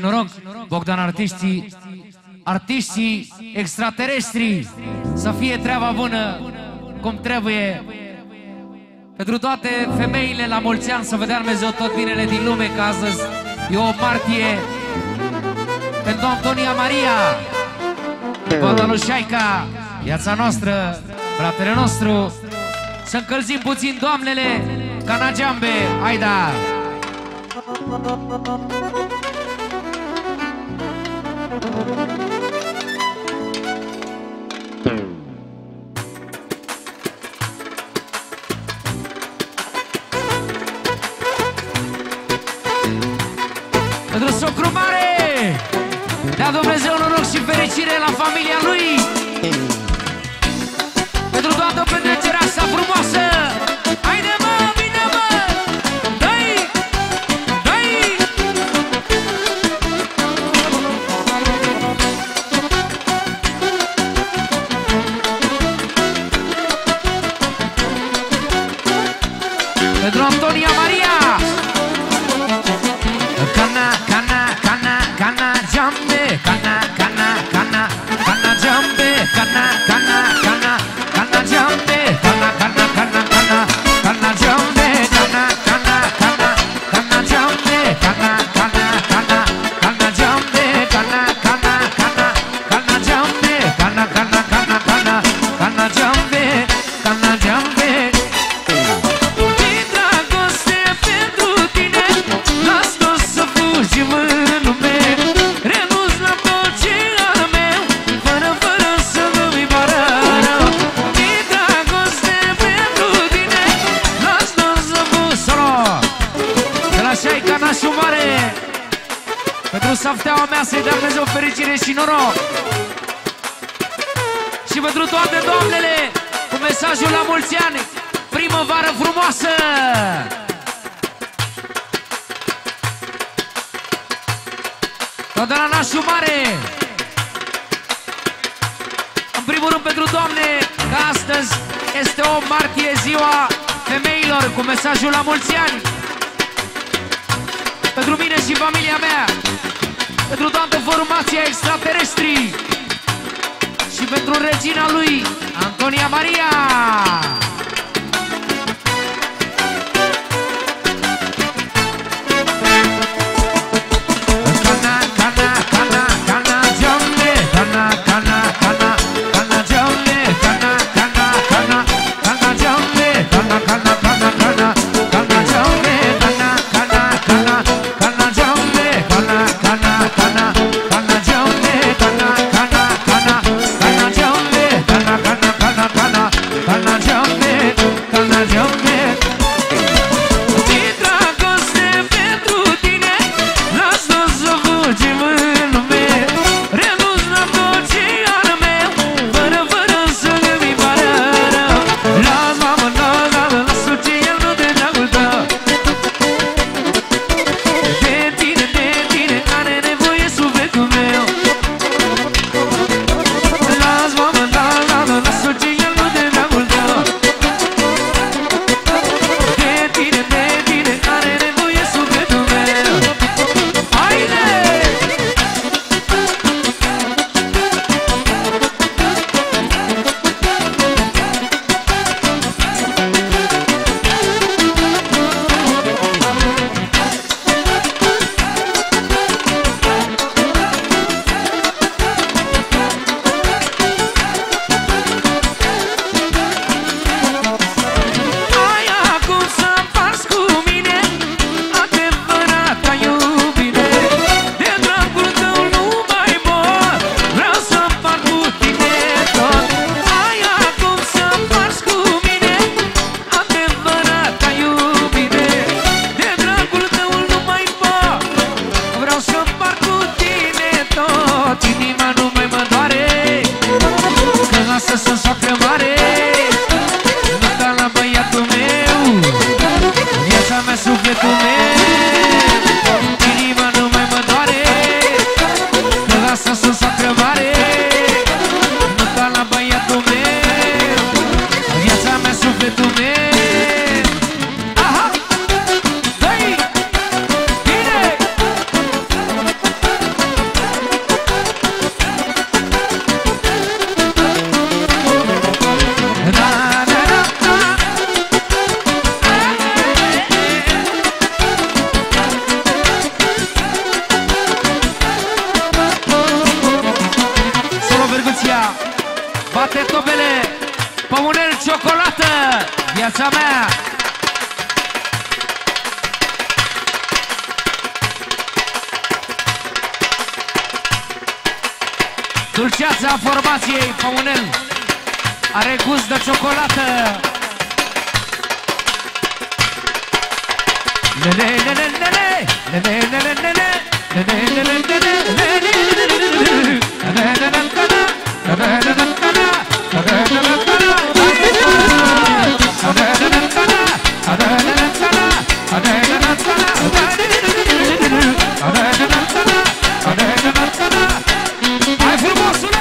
noroc, Bogdan, artiștii extraterestri, să fie treaba bună cum trebuie. Pentru toate femeile la mulți ani, să vedea Dumnezeu tot binele din lume, că astăzi e o martie. Pentru Antonia Maria, Bogdan Lușaica, viața noastră, fratele nostru. Să încălzim puțin, doamnele, Canagiambe, haida! Pentru socru mare, dea Dumnezeu noroc și fericire la familia lui. Pentru toată petrecerea asta frumoasă, haide mă, bine mă, dă-i, dă-i! Pentru Antonia Maria, cana, cana, cana, cana, jambe, cana, cana, cana, cana, jambe, cana, cana, cana, cana, jambe, cana, cana, cana, cana, cana, jambe, cana, cana, cana, cana, jambe, cana, cana, cana, cana, jambe, cana, cana, cana, cana, jambe, cana, cana, cana, cana, cana, jambe, cana, jambe. Pentru safteaua mea să-i dea Dumnezeu fericire și noroc. Și pentru toate doamnele, cu mesajul la mulți ani, primăvară frumoasă! Tot de la nașul mare. În primul rând pentru doamne, că astăzi este o martie, ziua femeilor, cu mesajul la mulți ani. Pentru mine și familia mea, pentru toată formația extraterestri și pentru regina lui, Antonia Maria. Cana, cana, cana, cana, jambe, cana, cana, cana, cana, jambe, cana, cana, cana, cana, jambe, cana, cana, cana, cana, cana, jambe, cana, cana, cana, cana, jambe, cana, cana, cana, cana, jambe, cana, cana, cana, cana, jambe, cana, cana, cana, cana, cana, jambe. Viața mea! Dulceața formației Păunel are gust de ciocolată. Hai frumosule!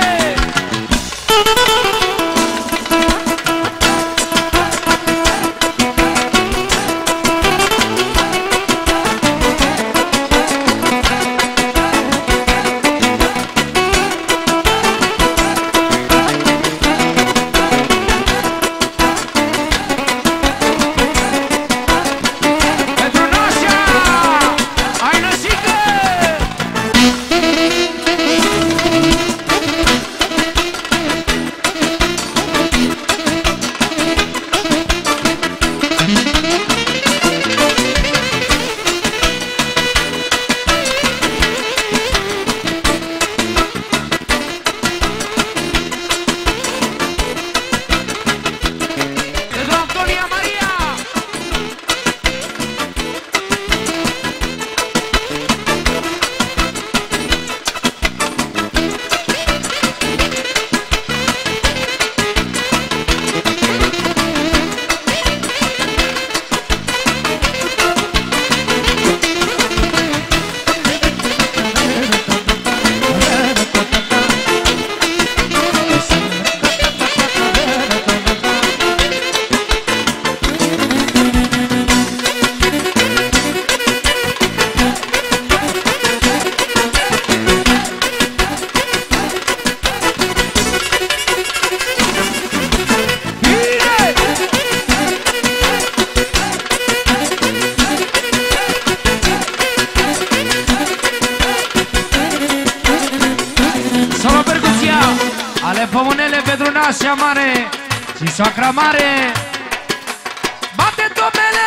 Păunele pentru nașa mare și soacra mare. Bate domnele!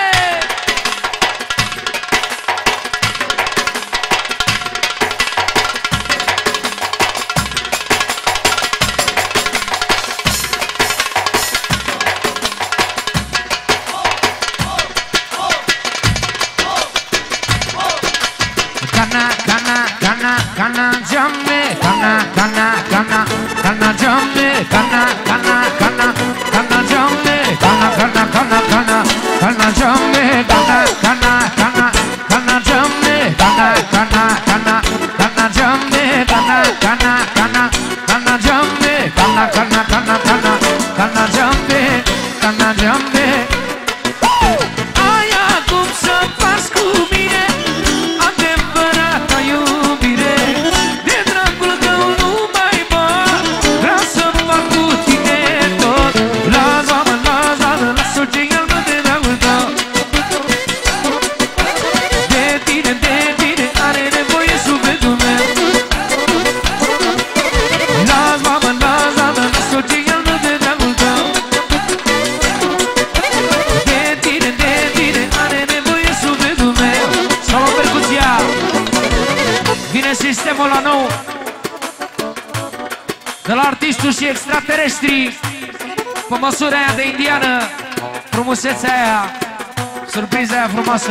Cana, cana, cana, cana, jamme, cana, cana, cana, cana, jamme, cana, cana, cana, cana, jamme, cana, cana, cana, cana, cana, jamme, cana, cana, cana, cana, jamme, cana, cana, cana, cana, jamme, cana, cana, cana, cana, jamme, cana, cana, cana, cana, cana, jamme, cana, jamme. Ai acum să faci cu mine adevărata iubire, de dragul tău nu mai pot, vreau să fac cu tine tot. Lasă-mă, lasă-mă, lasă ce el mă de dragul tău. De tine are nevoie sufletul meu. Lasă-mă, lasă-mă, lasă ce el mă de dragul tău. De tine are nevoie sufletul meu. Sau percuția. Vine sistemul la nou de la artistul și extraterestri, pe măsura aia de indiană, frumusețea aia, surpriza aia frumoasă.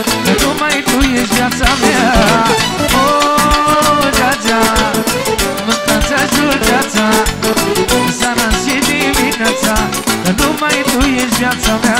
că numai tu ești viața mea. Oh, Georgia, mâncați ajut viața, seara și dimineața, că numai tu ești viața mea.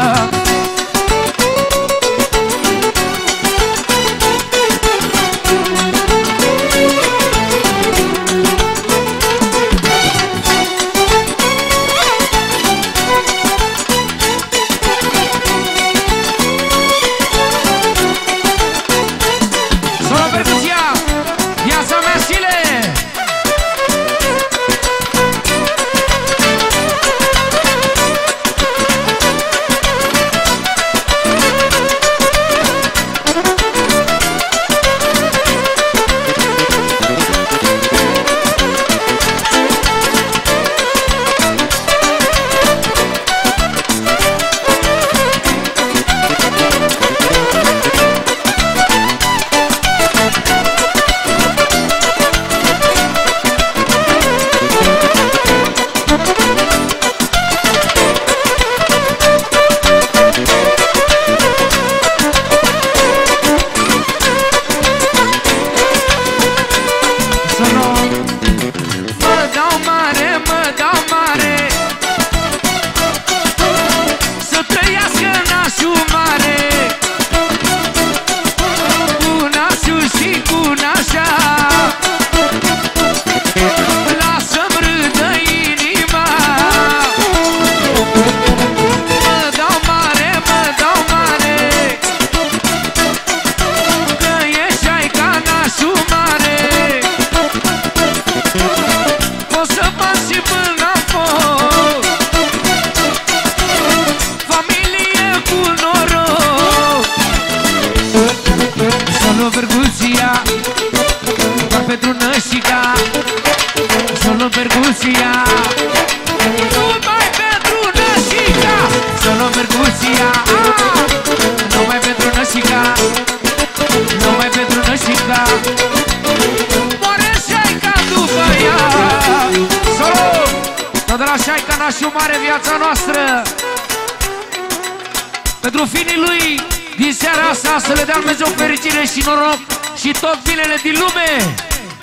Pentru finii lui din seara asta să le dea Dumnezeu fericire și noroc și tot binele din lume.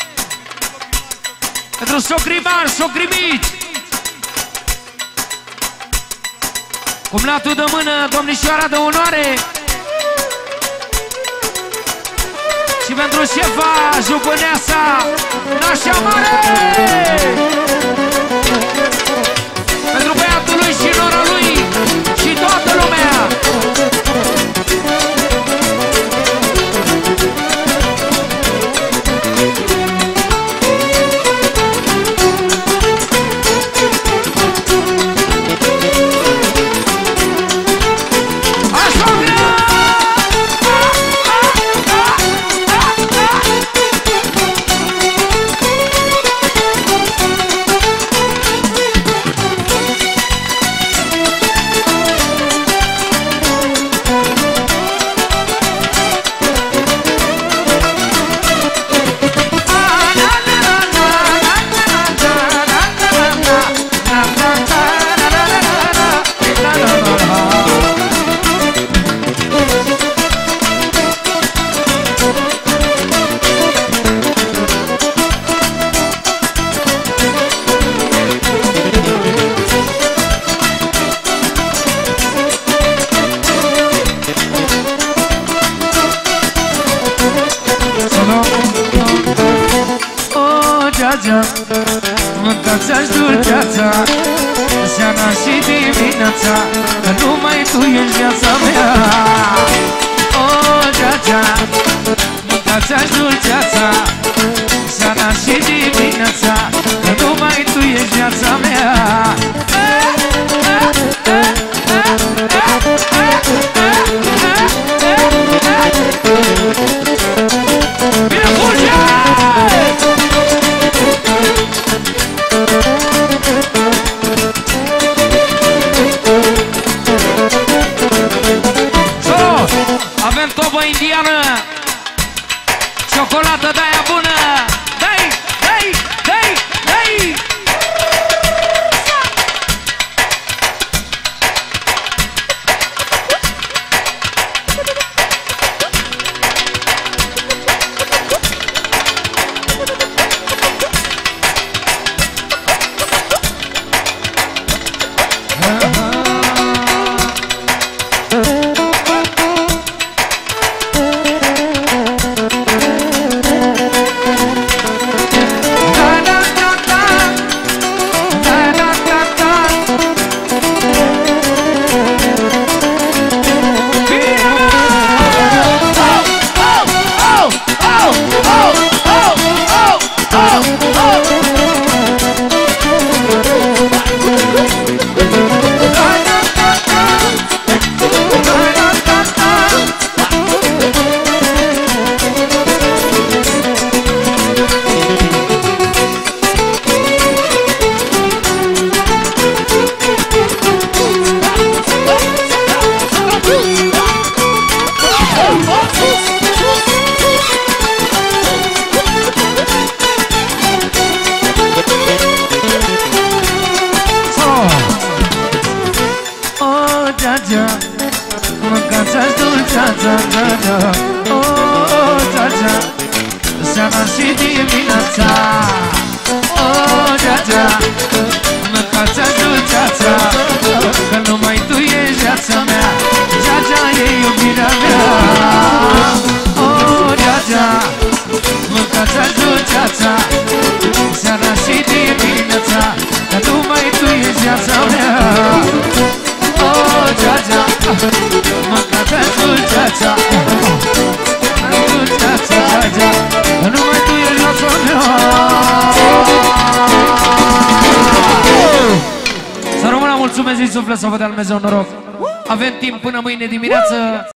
Pentru socrii mari, socrii mici, cumnatul de mână, domnișoara de onoare, și pentru șefa, jupâneasa, nașa mare, pentru băiatul lui și nora lui și toată lumea. Mâncați-aș dulceața, seara și dimineața, că numai tu ești viața mea. O, Georgia, mâncați-aș dulceața, seara și dimineața, că numai tu ești viața mea. Bine, fuge! Avem tobă indiană, ciocolată de-aia bună. Dai, dai, dai, dai! Oh, Gia, seara și dimineața. Oh, Gia, mâncați dulceața, că numai tu ești viața mea. Gia, e iubirea mea. Oh, Gia, mâncați dulceața, seara și dimineața, că numai tu ești viața mea. Oh, Gia, mâncați dulceața, dulceața, Gia, că numai tu ești viața mea. Să rămână, mulțumesc din suflet, să vă dea Dumnezeu noroc. Avem timp până mâine dimineață.